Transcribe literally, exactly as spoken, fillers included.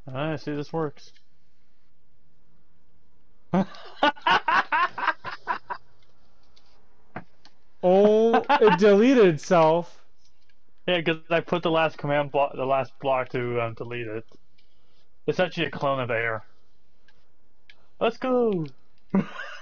I see this works. Oh, it deleted itself. Yeah, because I put the last command block, the last block to um, delete it. It's actually a clone of air. Let's go.